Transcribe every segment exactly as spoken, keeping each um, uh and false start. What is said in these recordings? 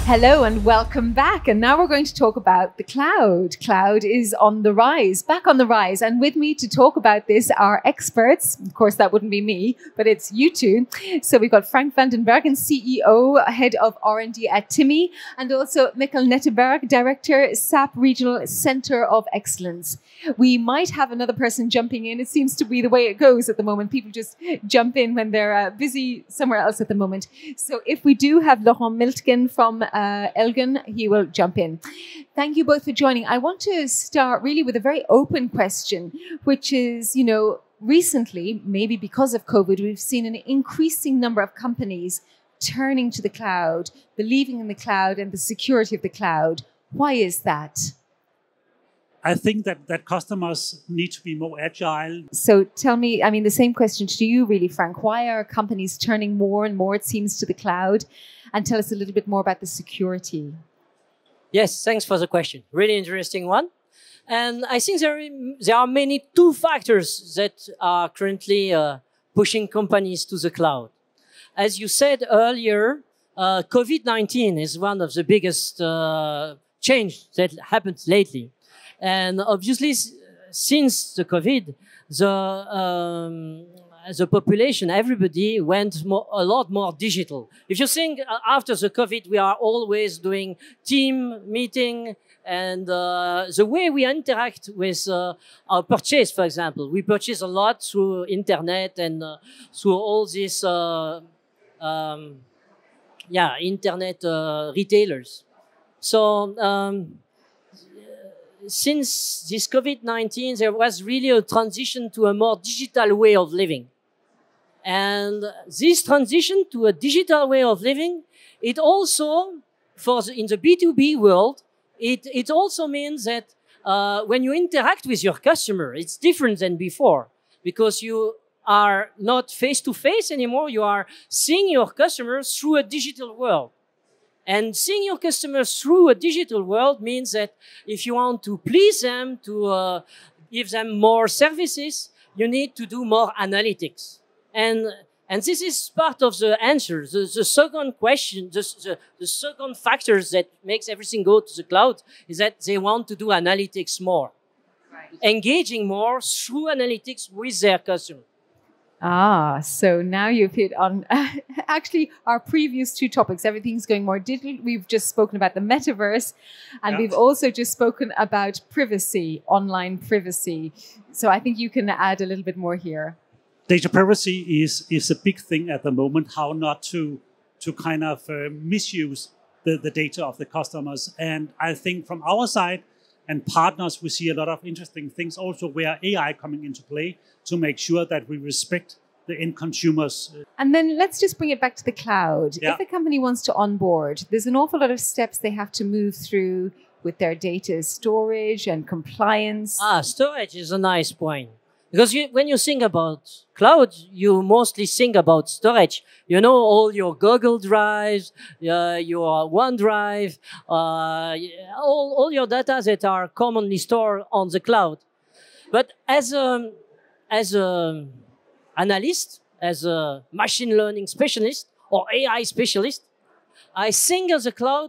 Hello and welcome back. And now we're going to talk about the cloud. Cloud is on the rise, back on the rise. And with me to talk about this are experts. Of course, that wouldn't be me, but it's you two. So we've got Frank Vanden Berghen, C E O, Head of R and D at TIMi, and also Mikal Netterber, Director, S A P Regional Centre of Excellence. We might have another person jumping in. It seems to be the way it goes at the moment. People just jump in when they're uh, busy somewhere else at the moment. So if we do have Laurent Miltgen from uh, Elgin, he will jump in. Thank you both for joining. I want to start really with a very open question, which is, you know, recently, maybe because of COVID, we've seen an increasing number of companies turning to the cloud, believing in the cloud and the security of the cloud. Why is that? I think that, that customers need to be more agile. So tell me, I mean, the same question to you really, Frank. Why are companies turning more and more, it seems, to the cloud? And tell us a little bit more about the security. Yes, thanks for the question. Really interesting one. And I think there, there are many two factors that are currently uh, pushing companies to the cloud. As you said earlier, uh, COVID nineteen is one of the biggest uh, change that happened lately. And obviously, since the COVID, the um, the population, everybody went more, a lot more digital. If you think uh, after the COVID, we are always doing team meeting, and uh, the way we interact with uh, our purchase, for example, we purchase a lot through internet and uh, through all these, uh, um, yeah, internet uh, retailers. So. Um, Since this COVID nineteen, there was really a transition to a more digital way of living. And this transition to a digital way of living, it also, for the, in the B two B world, it, it also means that uh, when you interact with your customer, it's different than before, because you are not face-to-face anymore. You are seeing your customers through a digital world. And seeing your customers through a digital world means that if you want to please them, to uh, give them more services, you need to do more analytics. And, and this is part of the answer. The, the second question, the, the, the second factors that makes everything go to the cloud is that they want to do analytics more. Right. Engaging more through analytics with their customer. Ah, so now you've hit on uh, actually our previous two topics. Everything's going more digital. We've just spoken about the metaverse, and yeah. We've also just spoken about privacy, online privacy. So I think you can add a little bit more here. Data privacy is, is a big thing at the moment, how not to, to kind of uh, misuse the, the data of the customers. And I think from our side, and partners, we see a lot of interesting things also where A I coming into play to make sure that we respect the end consumers. And then let's just bring it back to the cloud. Yeah. If the company wants to onboard, there's an awful lot of steps they have to move through with their data storage and compliance. Ah, storage is a nice point. Because you, when you think about cloud, you mostly think about storage. You know, all your Google Drives, uh, your OneDrive, uh, all, all your data that are commonly stored on the cloud. But as a, as a analyst, as a machine learning specialist or A I specialist, I think of the cloud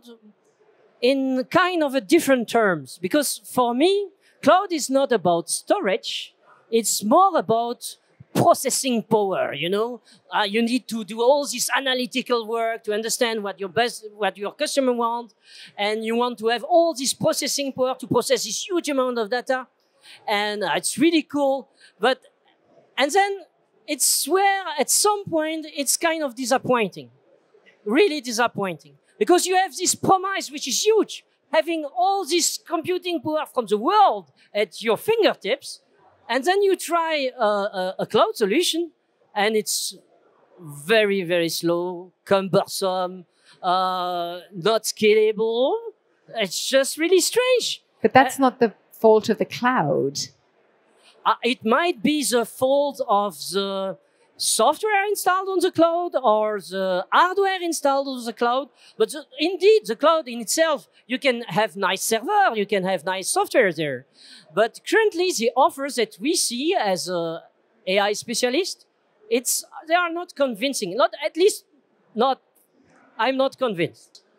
in kind of a different terms. Because for me, cloud is not about storage. It's more about processing power, you know. Uh, you need to do all this analytical work to understand what your best, what your customer wants, and you want to have all this processing power to process this huge amount of data, and uh, it's really cool. But and then it's where at some point it's kind of disappointing, really disappointing, because you have this promise which is huge, having all this computing power from the world at your fingertips. And then you try a, a, a cloud solution, and it's very, very slow, cumbersome, uh, not scalable. It's just really strange. But that's uh, not the fault of the cloud. Uh, it might be the fault of the software installed on the cloud or the hardware installed on the cloud. But the, indeed, the cloud in itself, you can have nice server, you can have nice software there. But currently, the offers that we see as a A I specialist, it's, they are not convincing. Not, at least, not, I'm not convinced.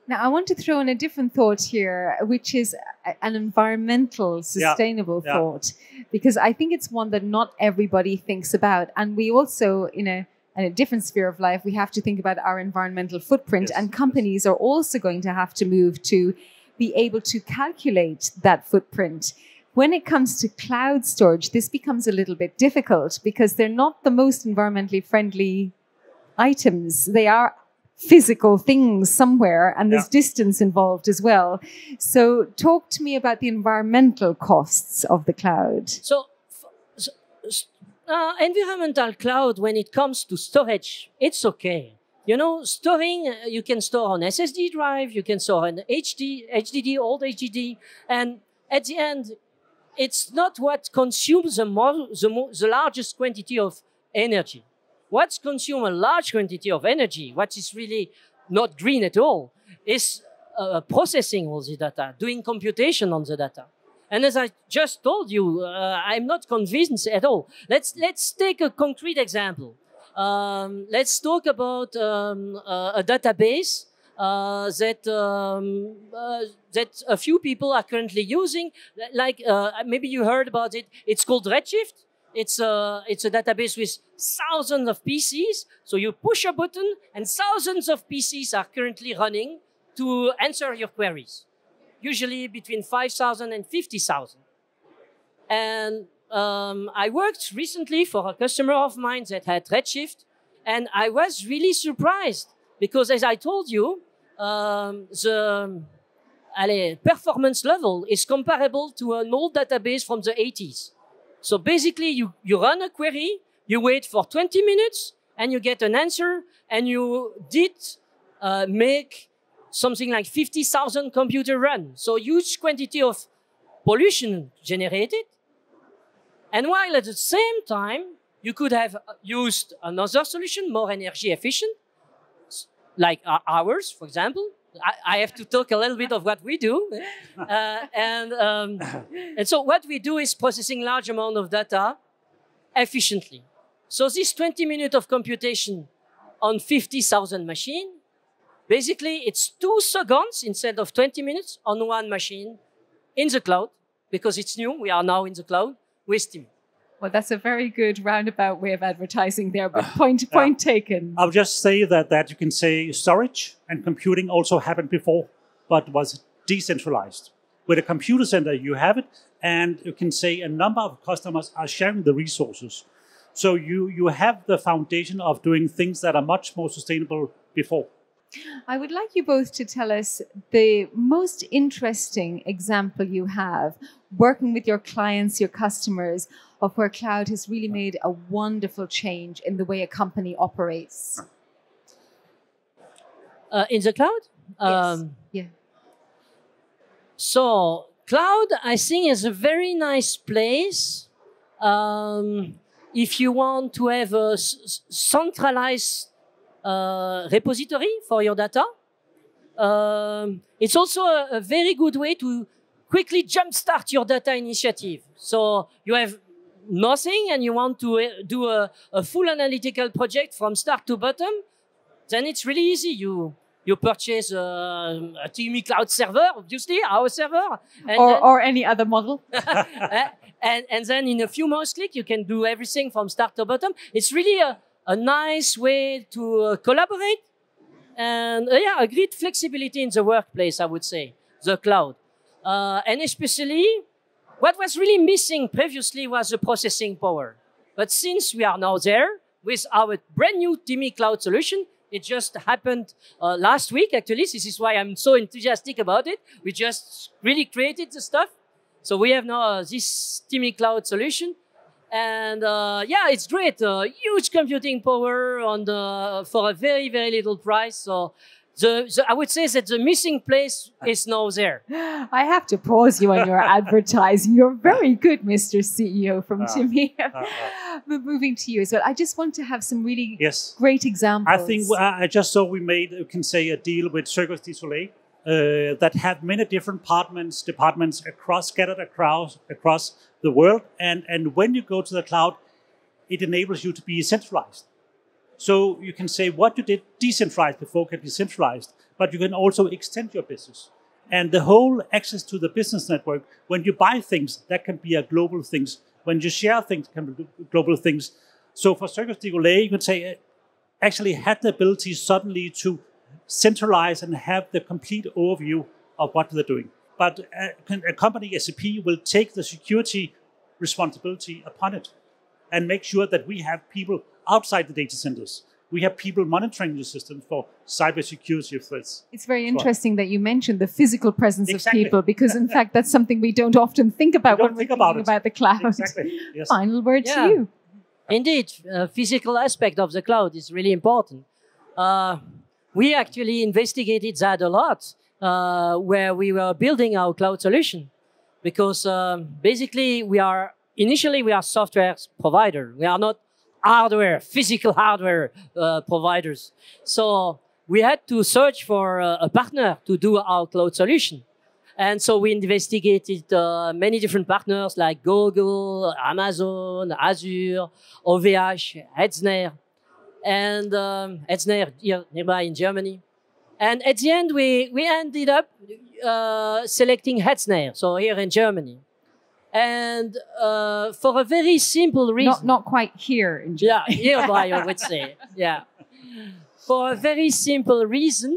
Now, I want to throw in a different thought here, which is a- an environmental, sustainable yeah. thought, because I think it's one that not everybody thinks about. And we also, in a, in a different sphere of life, we have to think about our environmental footprint. Yes, and companies yes. are also going to have to move to be able to calculate that footprint. When it comes to cloud storage, this becomes a little bit difficult because they're not the most environmentally friendly items. They are physical things somewhere, and there's yeah. distance involved as well. So talk to me about the environmental costs of the cloud. So, so uh, environmental cloud, when it comes to storage, it's okay. You know, storing, uh, you can store on S S D drive, you can store on H D, H D D, old H D D, and at the end, it's not what consumes the, more, the, more, the largest quantity of energy. What's consume a large quantity of energy, what is really not green at all, is uh, processing all the data, doing computation on the data. And as I just told you, uh, I'm not convinced at all. Let's, let's take a concrete example. Um, let's talk about um, uh, a database uh, that, um, uh, that a few people are currently using. Like uh, maybe you heard about it. It's called Redshift. It's a, it's a database with thousands of P Cs. So you push a button and thousands of P Cs are currently running to answer your queries, usually between five thousand and fifty thousand. And um, I worked recently for a customer of mine that had Redshift, and I was really surprised because, as I told you, um, the allez, performance level is comparable to an old database from the eighties. So basically, you, you run a query, you wait for twenty minutes, and you get an answer, and you did uh, make something like fifty thousand computer run. So huge quantity of pollution generated. And while at the same time, you could have used another solution, more energy efficient, like ours, for example. I, I have to talk a little bit of what we do. Uh, and, um, and so what we do is processing large amount of data efficiently. So this twenty minutes of computation on fifty thousand machine, basically it's two seconds instead of twenty minutes on one machine in the cloud, because it's new. We are now in the cloud with TIMi. Well, that's a very good roundabout way of advertising there, but point, point yeah. taken. I'll just say that, that you can say storage and computing also happened before, but was decentralized. With a computer center, you have it, and you can say a number of customers are sharing the resources. So you, you have the foundation of doing things that are much more sustainable before. I would like you both to tell us the most interesting example you have working with your clients, your customers, of where cloud has really made a wonderful change in the way a company operates. Uh, in the cloud? Yes. Um, yeah. So cloud, I think, is a very nice place um, if you want to have a s centralized uh, repository for your data. Um, it's also a, a very good way to quickly jumpstart your data initiative. So you have nothing and you want to uh, do a, a full analytical project from start to bottom, then it's really easy. You you purchase uh, a TIMi cloud server, obviously, our server. And or, then, or any other model. and, and then in a few mouse clicks, you can do everything from start to bottom. It's really a, a nice way to uh, collaborate. And uh, yeah, a great flexibility in the workplace, I would say, the cloud. Uh, and especially, what was really missing previously was the processing power. But since we are now there with our brand new TIMi cloud solution, it just happened uh, last week, actually. This is why I'm so enthusiastic about it. We just really created the stuff. So we have now uh, this TIMi cloud solution. And uh, yeah, it's great. Uh, huge computing power on the, for a very, very little price. So The, the, I would say that the missing place is now there. I have to pause you on your advertising. You're very good, Mister C E O from uh, TIMi. Uh, uh. But moving to you as well, I just want to have some really yes. great examples. I think I just saw we made, you can say, a deal with Cirque du Soleil uh, that had many different departments, departments across, scattered across, across the world. And, and when you go to the cloud, it enables you to be centralized. So you can say what you did decentralized before can be centralized. but you can also extend your business. And the whole access to the business network, when you buy things, that can be a global things. When you share things, can be global things. So for Circus du Soleil, you can say, actually had the ability suddenly to centralize and have the complete overview of what they're doing. But a, a company, S A P, will take the security responsibility upon it and make sure that we have people outside the data centers. We have people monitoring the system for cybersecurity threats. It's very interesting that you mentioned the physical presence Exactly. of people, because in fact, that's something we don't often think about when we're think thinking about about, it. the cloud. Exactly. Yes. Final word Yeah. to you. Indeed, uh, physical aspect of the cloud is really important. Uh, we actually investigated that a lot uh, where we were building our cloud solution, because um, basically we are initially we are software provider. We are not hardware, physical hardware uh, providers. So we had to search for uh, a partner to do our cloud solution. And so we investigated uh, many different partners like Google, Amazon, Azure, O V H, Hetzner, and um, Hetzner here nearby in Germany. And at the end, we, we ended up uh, selecting Hetzner, so here in Germany. And uh, for a very simple reason. Not, not quite here in Yeah, Germany. hereby I would say. Yeah. For a very simple reason.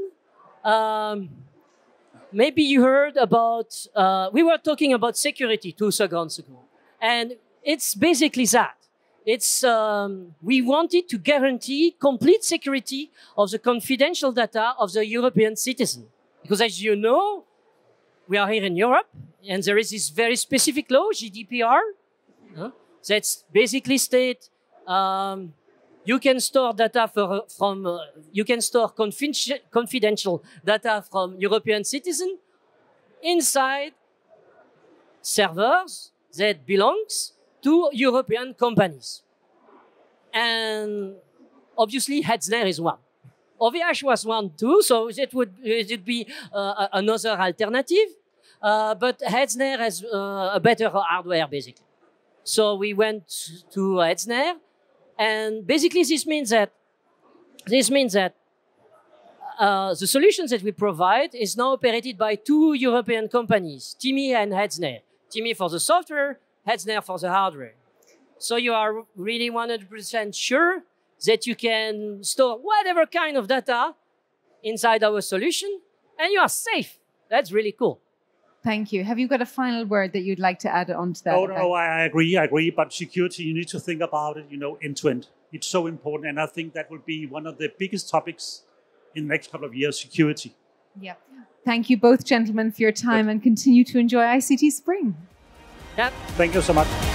Um, maybe you heard about, uh, we were talking about security two seconds ago. And it's basically that. It's, um, we wanted to guarantee complete security of the confidential data of the European citizen. Because as you know, we are here in Europe, and there is this very specific law, G D P R, uh, that's basically state um, you can store data for, from, uh, you can store confidential, confidential data from European citizen inside servers that belongs to European companies. And obviously Hetzner is one. O V H was one too, so it would, it would be uh, another alternative. Uh, but Hetzner has uh, a better hardware, basically. So we went to Hetzner, and basically this means that this means that uh, the solutions that we provide is now operated by two European companies, TIMi and Hetzner. TIMi for the software, Hetzner for the hardware. So you are really one hundred percent sure that you can store whatever kind of data inside our solution, and you are safe. That's really cool. Thank you. Have you got a final word that you'd like to add on to that? No, no, no, I agree, I agree. But security, you need to think about it, you know, end to end. It's so important. And I think that will be one of the biggest topics in the next couple of years, security. Yeah. Thank you both, gentlemen, for your time, and continue to enjoy I C T Spring. Yep. Thank you so much.